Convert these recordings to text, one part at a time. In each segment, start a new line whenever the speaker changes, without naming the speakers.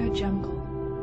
Audio Jungle.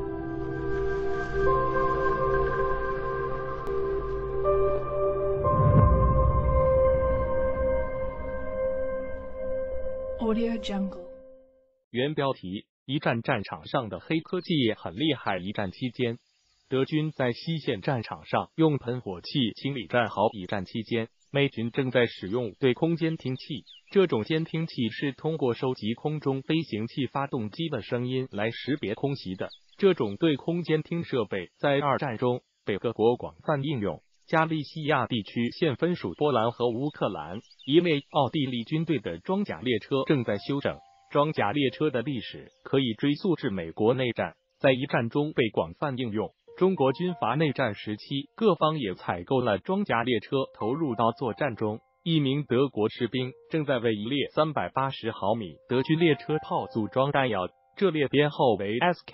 Audio Jungle.
原标题：一战战场上的黑科技很厉害。一战期间，德军在西线战场上用喷火器清理战壕。一战期间，美军正在使用对空监听器，这种监听器是通过收集空中飞行器发动机的声音来识别空袭的。这种对空监听设备在二战中被各国广泛应用。加利西亚地区现分属波兰和乌克兰。一列奥地利军队的装甲列车正在修整。装甲列车的历史可以追溯至美国内战，在一战中被广泛应用。中国军阀内战时期，各方也采购了装甲列车，投入到作战中。一名德国士兵正在为一列380毫米德军列车炮组装弹药。这列编号为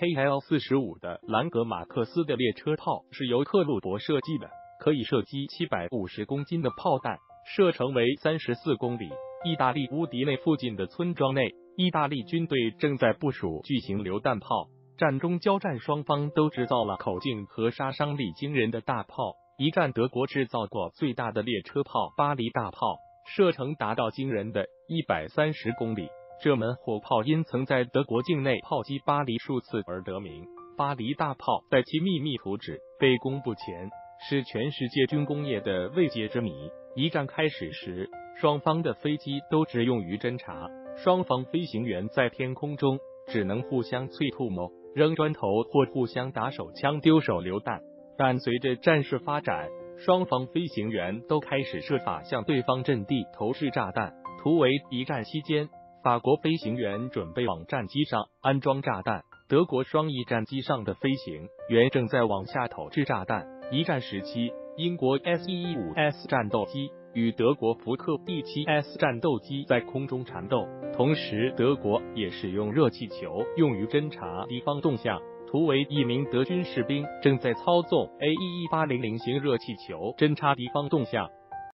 SKL-45 的兰格马克斯的列车炮是由克虏伯设计的，可以射击750公斤的炮弹，射程为34公里。意大利乌迪内附近的村庄内，意大利军队正在部署巨型榴弹炮。战中交战双方都制造了口径和杀伤力惊人的大炮。一战德国制造过最大的列车炮巴黎大炮，射程达到惊人的130公里。这门火炮因曾在德国境内炮击巴黎数次而得名。巴黎大炮在其秘密图纸被公布前，是全世界军工业的未解之谜。一战开始时，双方的飞机都只用于侦察，双方飞行员在天空中只能互相啐吐沫、扔砖头或互相打手枪、丢手榴弹。但随着战事发展，双方飞行员都开始设法向对方阵地投掷炸弹。图为一战期间，法国飞行员准备往战机上安装炸弹，德国双翼战机上的飞行员正在往下投掷炸弹。一战时期，英国 S-115S 战斗机与德国福克 D-7S 战斗机在空中缠斗，同时德国也使用热气球用于侦察敌方动向。图为一名德军士兵正在操纵 A-11800型热气球侦察敌方动向。